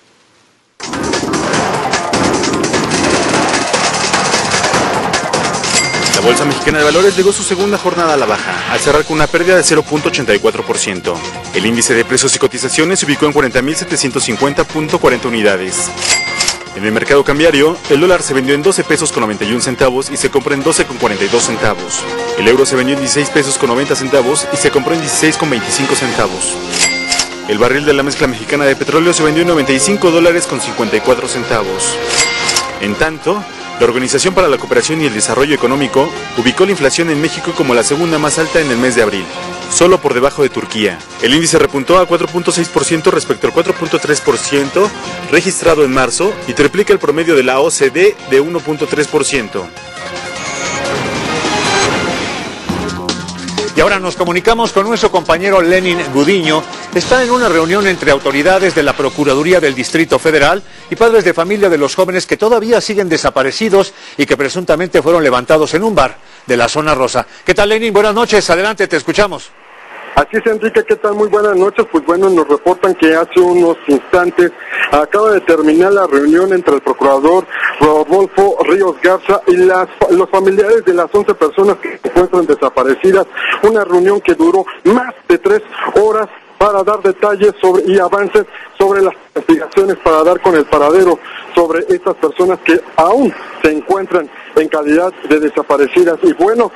La Bolsa Mexicana de Valores llegó su segunda jornada a la baja, al cerrar con una pérdida de 0.84%. El índice de precios y cotizaciones se ubicó en 40.750.40 unidades. En el mercado cambiario, el dólar se vendió en 12 pesos con 91 centavos y se compró en 12 con 42 centavos. El euro se vendió en 16 pesos con 90 centavos y se compró en 16 con 25 centavos. El barril de la mezcla mexicana de petróleo se vendió en $95 con 54 centavos. En tanto, la Organización para la Cooperación y el Desarrollo Económico ubicó la inflación en México como la segunda más alta en el mes de abril, solo por debajo de Turquía. El índice repuntó a 4.6% respecto al 4.3% registrado en marzo y triplica el promedio de la OCDE de 1.3%. Y ahora nos comunicamos con nuestro compañero Lenin Gudiño. Está en una reunión entre autoridades de la Procuraduría del Distrito Federal y padres de familia de los jóvenes que todavía siguen desaparecidos y que presuntamente fueron levantados en un bar de la zona rosa. ¿Qué tal, Lenin? Buenas noches, adelante, te escuchamos. Así es, Enrique, ¿qué tal? Muy buenas noches. Pues bueno, nos reportan que hace unos instantes acaba de terminar la reunión entre el procurador Rodolfo Ríos Garza y los familiares de las 11 personas que se encuentran desaparecidas. Una reunión que duró más de 3 horas para dar detalles y avances sobre las investigaciones para dar con el paradero sobre estas personas que aún se encuentran en calidad de desaparecidas. Y bueno,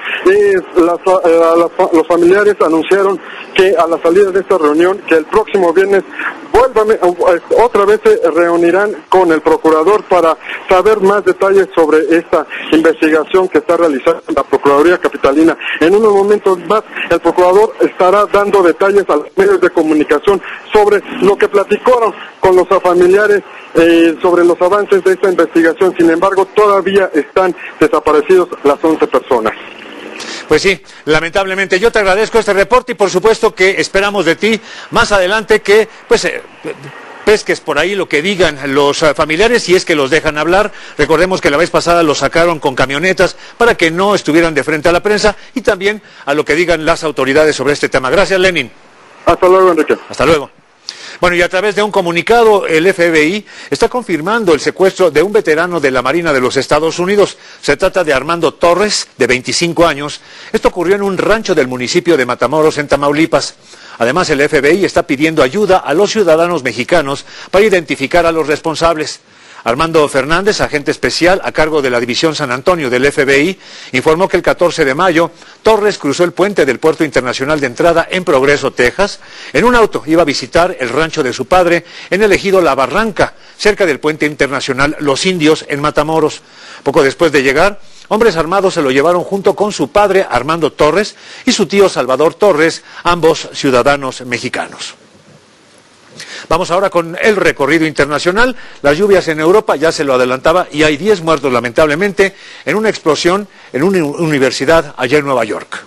los familiares anunciaron que a la salida de esta reunión, que el próximo viernes otra vez se reunirán con el procurador para saber más detalles sobre esta investigación que está realizando la Procuraduría Capitalina. En unos momentos más, el procurador estará dando detalles a los medios de comunicación sobre lo que platicaron con los familiares sobre los avances de esta investigación. Sin embargo, todavía están desaparecidos las 11 personas. Pues sí, lamentablemente. Yo te agradezco este reporte y por supuesto que esperamos de ti más adelante que pesques por ahí lo que digan los familiares, si es que los dejan hablar. Recordemos que la vez pasada los sacaron con camionetas para que no estuvieran de frente a la prensa, y también a lo que digan las autoridades sobre este tema. Gracias, Lenin. Hasta luego, Enrique. Hasta luego. Bueno, y a través de un comunicado, el FBI está confirmando el secuestro de un veterano de la Marina de los Estados Unidos. Se trata de Armando Torres, de 25 años. Esto ocurrió en un rancho del municipio de Matamoros, en Tamaulipas. Además, el FBI está pidiendo ayuda a los ciudadanos mexicanos para identificar a los responsables. Armando Fernández, agente especial a cargo de la División San Antonio del FBI, informó que el 14 de mayo, Torres cruzó el puente del Puerto Internacional de Entrada en Progreso, Texas. En un auto iba a visitar el rancho de su padre en el ejido La Barranca, cerca del puente internacional Los Indios, en Matamoros. Poco después de llegar, hombres armados se lo llevaron junto con su padre, Armando Torres, y su tío Salvador Torres, ambos ciudadanos mexicanos. Vamos ahora con el recorrido internacional. Las lluvias en Europa, ya se lo adelantaba, y hay 10 muertos lamentablemente en una explosión en una universidad allá en Nueva York.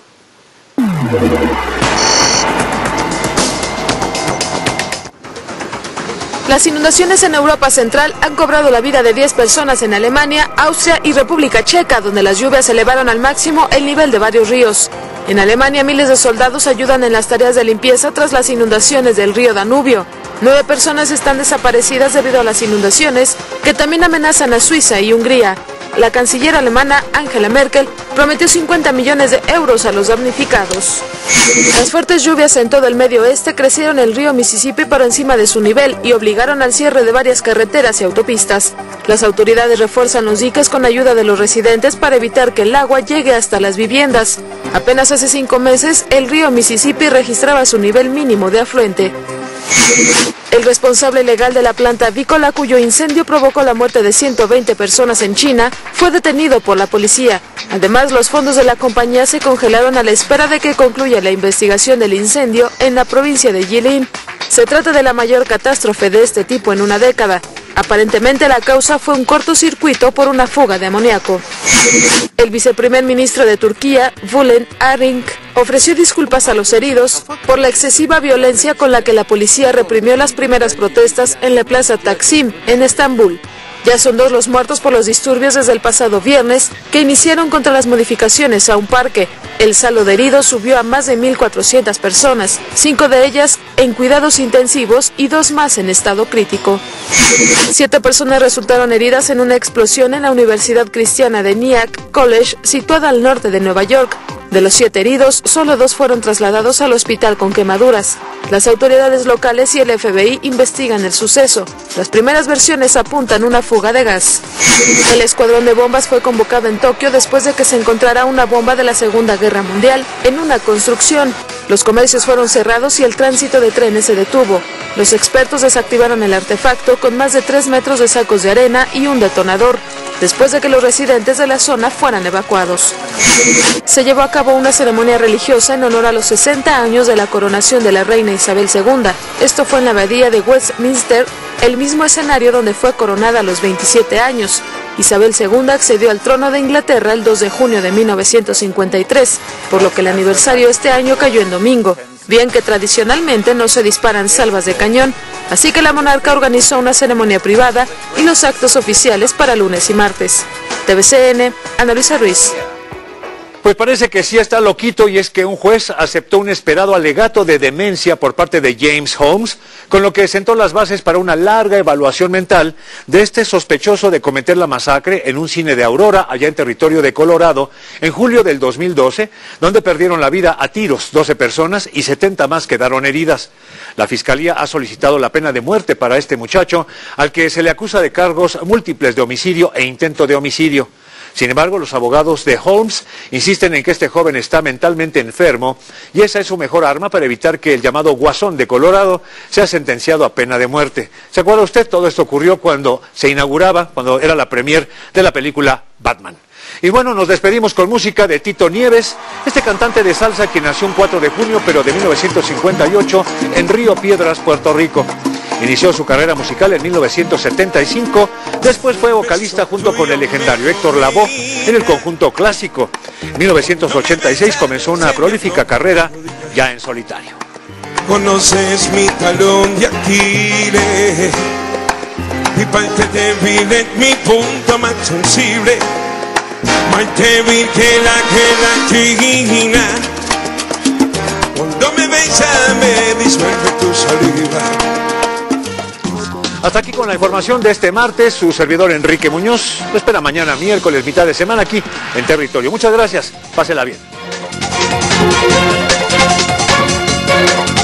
Las inundaciones en Europa Central han cobrado la vida de 10 personas en Alemania, Austria y República Checa, donde las lluvias elevaron al máximo el nivel de varios ríos. En Alemania, miles de soldados ayudan en las tareas de limpieza tras las inundaciones del río Danubio. 9 personas están desaparecidas debido a las inundaciones, que también amenazan a Suiza y Hungría. La canciller alemana Angela Merkel prometió 50 millones de euros a los damnificados. Las fuertes lluvias en todo el Medio Oeste crecieron el río Mississippi por encima de su nivel y obligaron al cierre de varias carreteras y autopistas. Las autoridades refuerzan los diques con ayuda de los residentes para evitar que el agua llegue hasta las viviendas. Apenas hace 5 meses, el río Mississippi registraba su nivel mínimo de afluente. El responsable legal de la planta avícola, cuyo incendio provocó la muerte de 120 personas en China, fue detenido por la policía. Además, los fondos de la compañía se congelaron a la espera de que concluya la investigación del incendio en la provincia de Jilin. Se trata de la mayor catástrofe de este tipo en una década. Aparentemente la causa fue un cortocircuito por una fuga de amoníaco. El viceprimer ministro de Turquía, Bülent Arınç, ofreció disculpas a los heridos por la excesiva violencia con la que la policía reprimió las primeras protestas en la plaza Taksim, en Estambul. Ya son 2 los muertos por los disturbios desde el pasado viernes, que iniciaron contra las modificaciones a un parque. El saldo de heridos subió a más de 1.400 personas, 5 de ellas en cuidados intensivos y 2 más en estado crítico. 7 personas resultaron heridas en una explosión en la Universidad Cristiana de Nyack College, situada al norte de Nueva York. De los 7 heridos, solo 2 fueron trasladados al hospital con quemaduras. Las autoridades locales y el FBI investigan el suceso. Las primeras versiones apuntan una fuga de gas. El escuadrón de bombas fue convocado en Tokio después de que se encontrara una bomba de la Segunda Guerra Mundial en una construcción. Los comercios fueron cerrados y el tránsito de trenes se detuvo. Los expertos desactivaron el artefacto con más de 3 metros de sacos de arena y un detonador, después de que los residentes de la zona fueran evacuados. Se llevó a cabo una ceremonia religiosa en honor a los 60 años de la coronación de la reina Isabel II. Esto fue en la abadía de Westminster, el mismo escenario donde fue coronada a los 27 años. Isabel II accedió al trono de Inglaterra el 2 de junio de 1953, por lo que el aniversario este año cayó en domingo, bien que tradicionalmente no se disparan salvas de cañón, así que la monarca organizó una ceremonia privada y los actos oficiales para lunes y martes. TVCN, Ana Luisa Ruiz. Pues parece que sí está loquito, y es que un juez aceptó un esperado alegato de demencia por parte de James Holmes, con lo que sentó las bases para una larga evaluación mental de este sospechoso de cometer la masacre en un cine de Aurora, allá en territorio de Colorado, en julio del 2012, donde perdieron la vida a tiros 12 personas y 70 más quedaron heridas. La Fiscalía ha solicitado la pena de muerte para este muchacho, al que se le acusa de cargos múltiples de homicidio e intento de homicidio. Sin embargo, los abogados de Holmes insisten en que este joven está mentalmente enfermo y esa es su mejor arma para evitar que el llamado Guasón de Colorado sea sentenciado a pena de muerte. ¿Se acuerda usted? Todo esto ocurrió cuando se inauguraba, cuando era la premier de la película Batman. Y bueno, nos despedimos con música de Tito Nieves, este cantante de salsa que nació un 4 de junio, pero de 1958, en Río Piedras, Puerto Rico. Inició su carrera musical en 1975, después fue vocalista junto con el legendario Héctor Lavoe en el conjunto Clásico. En 1986 comenzó una prolífica carrera ya en solitario. Conoces mi talón de Aquiles, mi parte débil es mi punto más sensible, más débil que la china. Cuando me besas me disuelve tu saliva. Hasta aquí con la información de este martes, su servidor Enrique Muñoz. Lo espera mañana, miércoles, mitad de semana, aquí en Territorio. Muchas gracias, pásela bien.